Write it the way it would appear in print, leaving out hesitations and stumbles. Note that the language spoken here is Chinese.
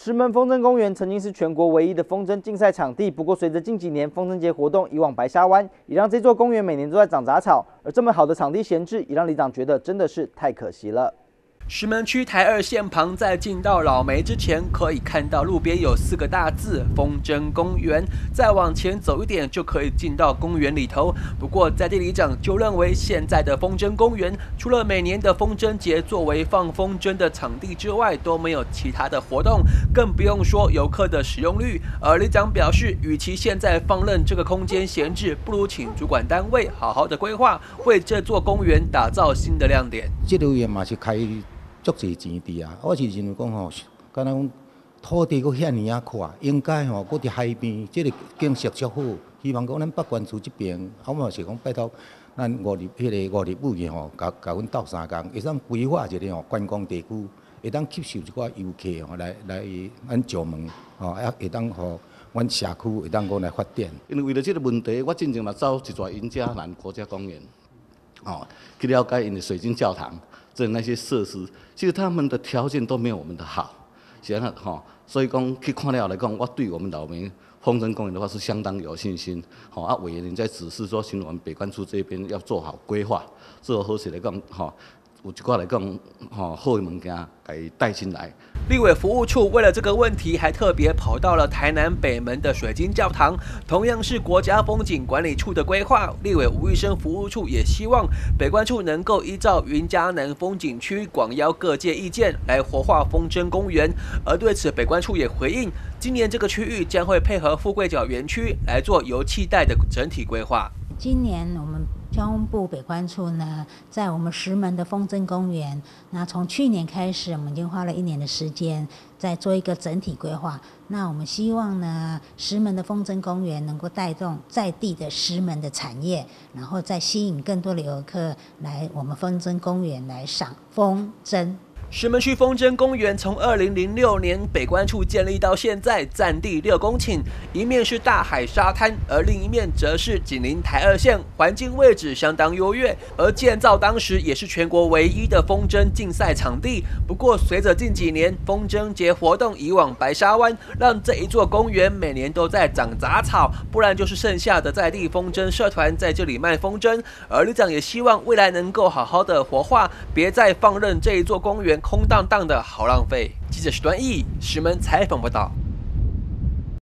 石门风筝公园曾经是全国唯一的风筝竞赛场地，不过随着近几年风筝节活动移往白沙湾，也让这座公园每年都在长杂草。而这么好的场地闲置，也让里长觉得真的是太可惜了。 石门区台2线旁，在进到老梅之前，可以看到路边有4个大字“风筝公园”。再往前走一点，就可以进到公园里头。不过，在地里长就认为，现在的风筝公园除了每年的风筝节作为放风筝的场地之外，都没有其他的活动，更不用说游客的使用率。而里长表示，与其现在放任这个空间闲置，不如请主管单位好好的规划，为这座公园打造新的亮点。 这个园嘛是开 足侪钱伫啊！我是认为讲吼，敢若讲土地佫遐尼啊宽，应该吼佫伫海边，即个景色足好。希望讲咱北关区这边，我嘛是讲拜托咱5日五月吼，甲阮斗3工，会当规划一个吼观光地区，会当吸收一寡游客吼来咱石门吼，也会当吼阮社区会当讲来发展。 因为为了这个问题，我进前嘛走一撮云嘉南国家公园，去了解因的水晶教堂。 这那些设施，其实他们的条件都没有我们的好，所以讲去看了来讲，我对我们老梅风筝公园的话是相当有信心。委员在指示说，请我们北关处这边要做好规划，做好势来讲，有一寡来讲，好的物件给带进来。 立委服务处为了这个问题，还特别跑到了台南北门的水晶教堂，同样是国家风景管理处的规划。立委吴玉生服务处也希望北关处能够依照云嘉南风景区广邀各界意见，来活化风筝公园。而对此，北关处也回应，今年这个区域将会配合富贵角园区来做油气带的整体规划。 今年我们交通部北关处呢，在我们石门的风筝公园，那从去年开始，我们已经花了1年的时间，在做一个整体规划。那我们希望呢，石门的风筝公园能够带动在地的石门的产业，然后再吸引更多的游客来我们风筝公园来赏风筝。 石门区风筝公园从2006年北关处建立到现在，占地6公顷，一面是大海沙滩，而另一面则是紧邻台2线，环境位置相当优越。而建造当时也是全国唯一的风筝竞赛场地。不过，随着近几年风筝节活动移往白沙湾，让这一座公园每年都在长杂草，不然就是剩下的在地风筝社团在这里卖风筝。而里长也希望未来能够好好的活化，别再放任这一座公园 空荡荡的好浪费。记者许端义，石门采访报道。